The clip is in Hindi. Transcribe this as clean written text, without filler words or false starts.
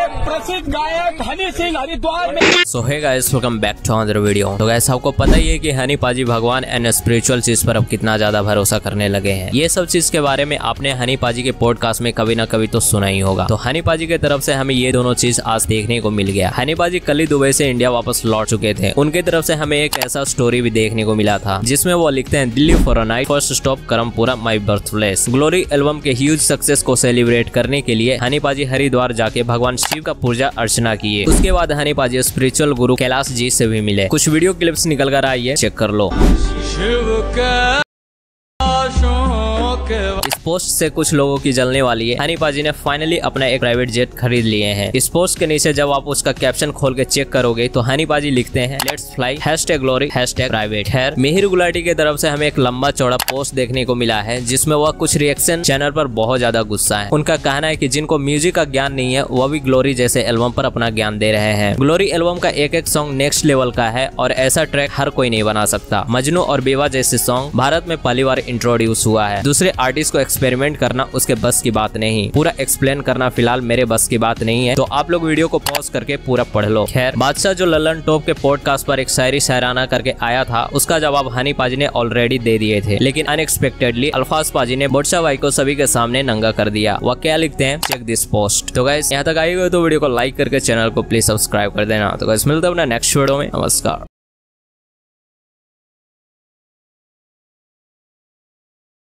प्रसिद्ध गायक हनी सिंह हरिद्वार में। So hey guys, welcome back to another video. तो गाइस, आपको पता ही है कि हनी पाजी भगवान एंड स्पिरिचुअल चीज पर अब कितना ज्यादा भरोसा करने लगे हैं। ये सब चीज के बारे में आपने हनी पाजी के पॉडकास्ट में कभी ना कभी तो सुना ही होगा। तो हनी पाजी की तरफ से हमें ये दोनों चीज आज देखने को मिल गया। हनी पाजी कल ही दुबई से इंडिया वापस लौट चुके थे। उनकी तरफ से हमें एक ऐसा स्टोरी भी देखने को मिला था जिसमें वो लिखते हैं, Delhi for a night, first stop Karampura, my birth place. Glory album के ह्यूज सक्सेस को सेलिब्रेट करने के लिए हनी पाजी हरिद्वार जाके भगवान शिव का पूजा अर्चना किए। उसके बाद हनी पाजी स्पिरिचुअल गुरु कैलाश जी से भी मिले। कुछ वीडियो क्लिप्स निकल कर आई है, चेक कर लो। इस पोस्ट से कुछ लोगों की जलने वाली है। हनी पाजी ने फाइनली अपना एक प्राइवेट जेट खरीद लिए हैं। इस पोस्ट के नीचे जब आप उसका कैप्शन खोल के चेक करोगे तो हनी पाजी लिखते हैं, लेट्स फ्लाई, #ग्लोरी, #प्राइवेट। खैर, मिहिर गुलाटी की तरफ से हमें एक लंबा चौड़ा पोस्ट देखने को मिला है जिसमें वह कुछ रिएक्शन चैनल पर बहुत ज्यादा गुस्सा है। उनका कहना है कि जिनको म्यूजिक का ज्ञान नहीं है वह भी ग्लोरी जैसे एल्बम पर अपना ज्ञान दे रहे हैं। ग्लोरी एल्बम का एक एक सॉन्ग नेक्स्ट लेवल का है और ऐसा ट्रैक हर कोई नहीं बना सकता। मजनू और बेवा जैसे सॉन्ग भारत में पहली बार इंट्रोड्यूस हुआ है। दूसरे आर्टिस्ट को एक्सपेरिमेंट करना उसके बस की बात नहीं, पूरा एक्सप्लेन करना फिलहाल मेरे बस की बात नहीं है। तो आप लोग वीडियो को पॉज करके पूरा पढ़ लो। खैर, बादशाह जो ललन टॉप के पॉडकास्ट पर एक शायरी शायराना करके आया था उसका जवाब हनी पाजी ने ऑलरेडी दे दिए थे, लेकिन अनएक्सपेक्टेडली अल्फाज पाजी ने बादशाह भाई को सभी के सामने नंगा कर दिया। वह क्या लिखते हैं, चेक दिस पोस्ट। तो गाइस, यहाँ तक आए हुए तो वीडियो को लाइक करके चैनल को प्लीज सब्सक्राइब कर देना। तो गाइस, मिलते हैं अपना नेक्स्ट वीडियो में। नमस्कार।